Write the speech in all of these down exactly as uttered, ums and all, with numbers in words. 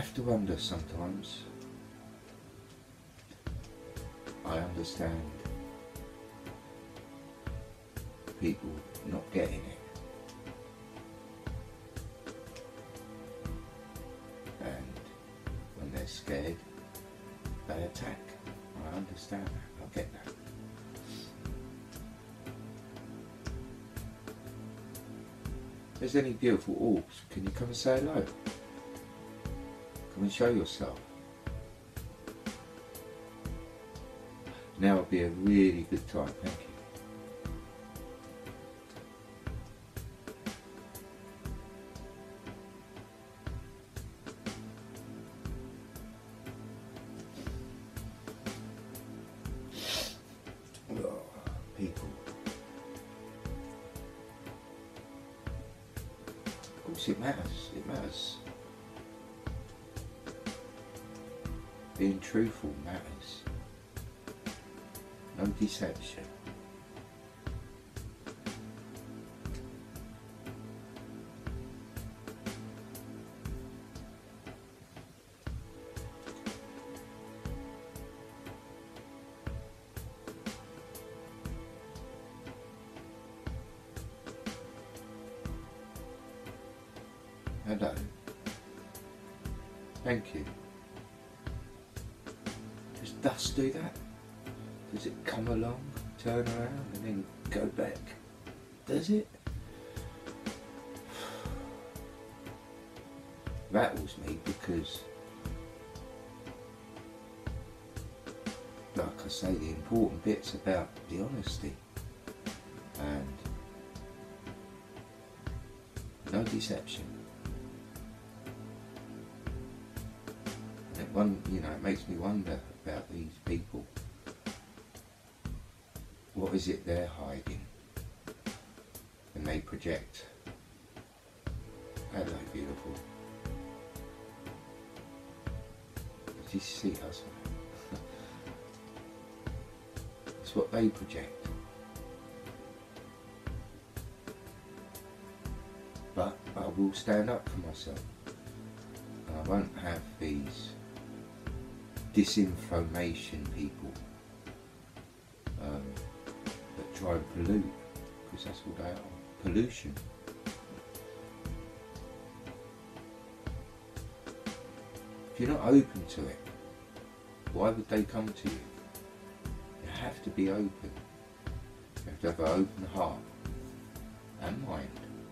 have to wonder sometimes. I understand people not getting it, and when they're scared they attack. I understand that, I get that. If there's any beautiful orbs, can you come and say hello? Come and show yourself. Now would be a really good time, thank you. Oh, people. Of course it matters, it matters. Being truthful matters. No deception. Hello. Thank you. Does dust do that? Does it come along, turn around and then go back? Does it? Rattles me because, like I say, the important bit's about the honesty and no deception. And it one, you know, it makes me wonder about these people. What is it they're hiding when they project? Hello, beautiful. Did you see us? It's what they project. But I will stand up for myself. And I won't have these disinformation people um, that try and pollute, because that's what they are, pollution. If you're not open to it, why would they come to you? You have to be open. You have to have an open heart and mind.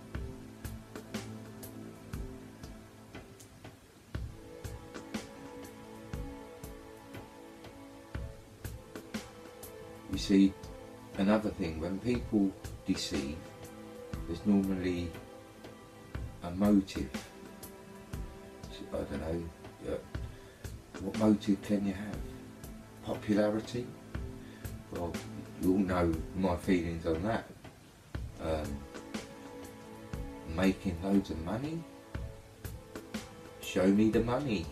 You see, another thing, when people deceive, there's normally a motive. I don't know, uh, what motive can you have? Popularity? Well, you all know my feelings on that. Um, making loads of money? Show me the money.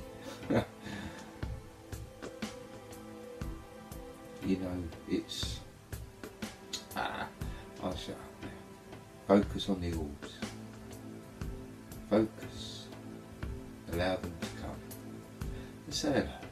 You know, it's, ah, I'll shut up now. Focus on the orbs. Focus. Allow them to come. And say hello.